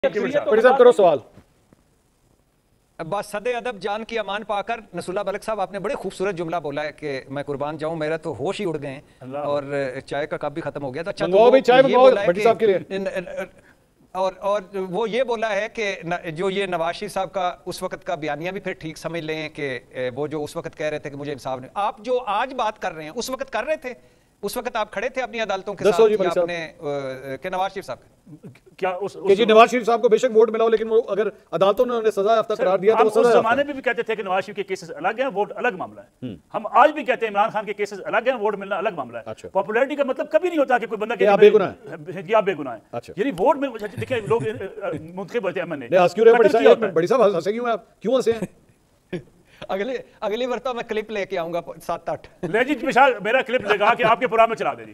साहब करो सवाल। सदे अदब जान की अमान पाकर नसरुल्लाह मलिक साहब आपने बड़े खूबसूरत जुमला बोला है कि मैं कुर्बान जाऊं, मेरा तो होश ही उड़ गए हैं और चाय का कप भी खत्म हो गया था। और वो ये बोला है कि जो ये नवाज शरीफ साहब का उस वक्त का बयानिया भी फिर ठीक समझ लें कि वो जो उस वक्त कह रहे थे कि मुझे इंसाफ नहीं, आप जो आज बात कर रहे हैं उस वक्त कर रहे थे, उस वक्त आप खड़े थे अपनी अदालतों के साथ आपने के नवाज शरीफ साहब क्या जी नवाज शरीफ साहब को बेशक वोट मिला हो, लेकिन वो अगर अदालतों ने उन्हें सजा याफ्ता करार दिया तो उस जमाने में भी कहते थे कि नवाज शरीफ के केसेस अलग हैं, वोट अलग मामला है। हम आज भी कहते हैं इमरान खान के केसेस अलग हैं, वोट मिलना अलग मामला है। पॉपुलैरिटी का मतलब कभी नहीं होता कि कोई बंदा आप बेगुनाह है, यानी वोट में देखिए लोग मुंतखब होते हैं। बड़ी साहब हंसे क्यों आप, क्यों हंसे हैं? अगली बार मैं क्लिप लेके आऊंगा 7-8 ले जी विशाल, मेरा क्लिप लगा के आपके प्रोग्राम में चला दे जी।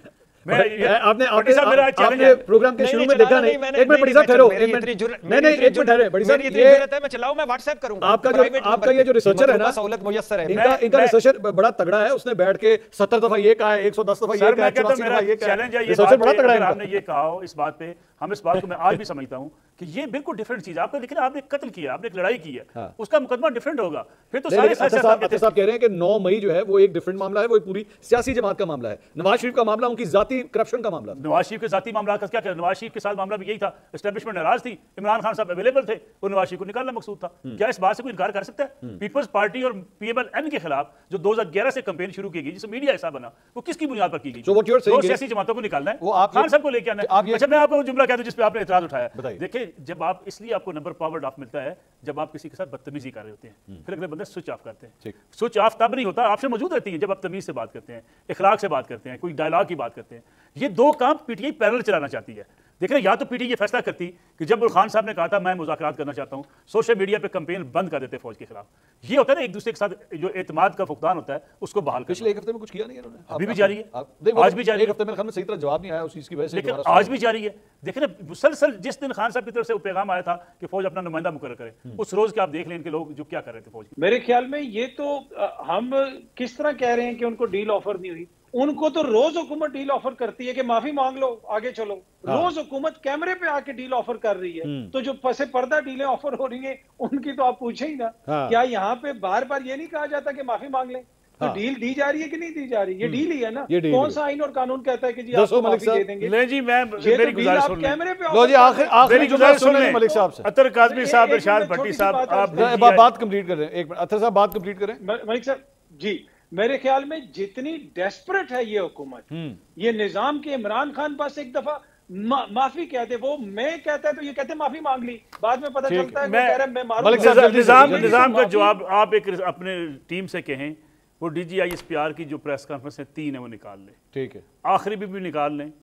आपने प्रोग्राम के शुरू में देखा नहीं। एक मिनट बड़ी साहब ठहरो, एक मिनट नहीं एक मिनट ठहरे बड़ी साहब, ये मैं चलाऊं, मैं व्हाट्सएप करूंगा। आपका ये जो रिसर्चर है ना, सहूलत मुयस्सर है, इनका रिसर्चर बड़ा तगड़ा है। उसने बैठ के 70 दफा ये कहा है, 110 दफा ये कहा है, 84 दफा ये कहा है। रिसर्चर बड़ा तगड़ा है। आपने ये कहा हो इस बात पे, हम इस बात को मैं आज भी समझता हूं कि ये बिल्कुल डिफरेंट चीज आपको, लेकिन आपने कत्ल किया, आपने एक लड़ाई की है, उसका मुकदमा डिफरेंट होगा। फिर तो सारे साहब कह रहे हैं कि 9 मई जो है वो एक डिफरेंट मामला है, वो पूरी सियासी जमात का मामला है। नवाज शरीफ का मामला उनकी जाती करप्शन का मामला। नवाज शरीफ के जाती मामला का क्या, नवाज शरीफ के साथ मामला भी यही था, एस्टेब्लिशमेंट नाराज थी, इमरान खान साहब अवेलेबल थे, वो नवाज शरीफ को निकालना मकसूद था। क्या इस बात से कोई इनकार कर सकता है? पीपल्स पार्टी और पीएमएल-एन के खिलाफ जो 2011 से कैंपेन शुरू की गई, जिसमें मीडिया हिस्सा बना, वो किसकी बुनियाद पर की गई? दो सियासी जमातों को निकालना है, वो खान साहब को लेकर आना है। अच्छा मैं आपको जुमला कह दूं जिस पे आपने एतराज उठाया। देखिए जब आप, इसलिए आपको नंबर पावर ऑफ मिलता है जब आप किसी के साथ बदतमीजी कर रहे होते हैं, फिर अगले बंदे स्विच ऑफ करते हैं। स्विच ऑफ तब नहीं होता, आपसे मौजूद रहती है जब आप तमीज से बात करते हैं, इखलाक से बात करते हैं, कोई डायलॉग की बात करते हैं। ये दो काम पीटीआई पैरेलल चलाना चाहती है। देखिए या तो पीटीआई ये फैसला करती कि जब खान साहब ने कहा था मैं मुज़ाकरात करना चाहता हूं, सोशल मीडिया पे कैंपेन बंद कर देते फौज के खिलाफ। ये होता है ना एक दूसरे के साथ जो एतमाद का फुकदान होता है उसको बहाल करना। पिछले एक हफ्ते में कुछ किया नहीं इन्होंने, अभी भी जारी है, आज भी जारी है। एक हफ्ते में सही तरह जवाब नहीं आया उस चीज की वजह से, लेकिन आज भी जारी है। देखिए ना मुसलसल जिस दिन खान साहब की तरफ से पैगाम आया था कि फौज अपना नुमाइंदा मुकर्रर करे, उस रोज के आप देख लें इनके लोग जो क्या कर रहे थे फौज। मेरे ख्याल में ये तो हम किस तरह कह रहे हैं कि उनको डील ऑफर नहीं हुई, उनको तो रोज हुकूमत डील ऑफर करती है कि माफी मांग लो आगे चलो। रोज हुकूमत कैमरे पे आके डील ऑफर कर रही है, तो जो पसे पर्दा डीलें ऑफर हो रही हैं उनकी तो आप पूछे ही ना। क्या यहाँ पे बार बार ये नहीं कहा जाता कि माफी मांग लें? तो डील दी जा रही है कि नहीं दी जा रही? ये डील ही है ना। कौन सा आइन और कानून कहता है कि जी आपको माफी दे देंगे? ले जी मैं मेरी गुजारिश सुन लें, कैमरे पे लो जी आखिरी गुजारिश सुन लें मलिक साहब से। अतर काज़मी साहब, इरशाद भट्टी साहब, आप बात कंप्लीट करें। एक मिनट अतर साहब बात कंप्लीट करें। मलिक साहब जी, मेरे ख्याल में जितनी डेस्परेट है ये हुकूमत, ये निजाम के इमरान खान पास एक दफा माफी कहते, वो मैं कहता है तो ये कहते माफी मांग ली, बाद में पता चलता है मैं मारूंगा। निजाम का जवाब आप एक अपने टीम से कहें, वो डीजीआई एसपीआर की जो प्रेस कॉन्फ्रेंस है 3 है वो निकाल ले, ठीक है, आखिरी भी निकाल लें,